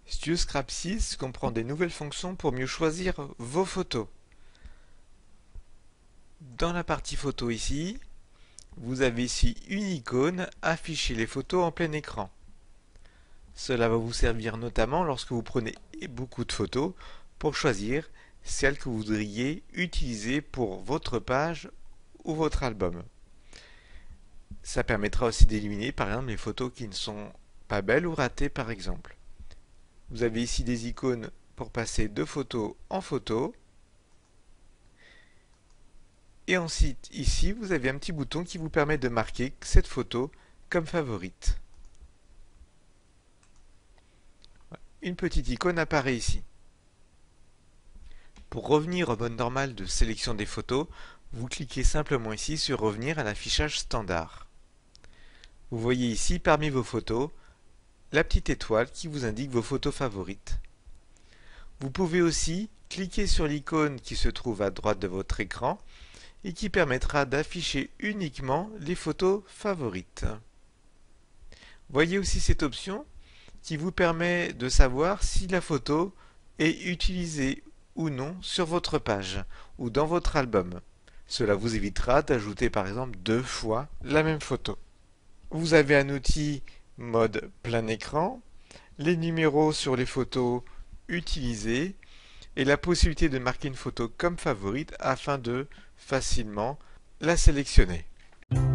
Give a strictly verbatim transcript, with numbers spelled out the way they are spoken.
Studio Scrap six comprend des nouvelles fonctions pour mieux choisir vos photos. Dans la partie photo ici, vous avez ici une icône afficher les photos en plein écran. Cela va vous servir notamment lorsque vous prenez beaucoup de photos pour choisir celles que vous voudriez utiliser pour votre page ou votre album. Ça permettra aussi d'éliminer par exemple les photos qui ne sont pas belles ou ratées par exemple. Vous avez ici des icônes pour passer de photo en photo. Et ensuite, ici, vous avez un petit bouton qui vous permet de marquer cette photo comme favorite. Une petite icône apparaît ici. Pour revenir au mode normal de sélection des photos, vous cliquez simplement ici sur Revenir à l'affichage standard. Vous voyez ici, parmi vos photos, la petite étoile qui vous indique vos photos favorites. Vous pouvez aussi cliquer sur l'icône qui se trouve à droite de votre écran et qui permettra d'afficher uniquement les photos favorites. Voyez aussi cette option qui vous permet de savoir si la photo est utilisée ou non sur votre page ou dans votre album. Cela vous évitera d'ajouter par exemple deux fois la même photo. Vous avez un outil mode plein écran, les numéros sur les photos utilisées et la possibilité de marquer une photo comme favorite afin de facilement la sélectionner.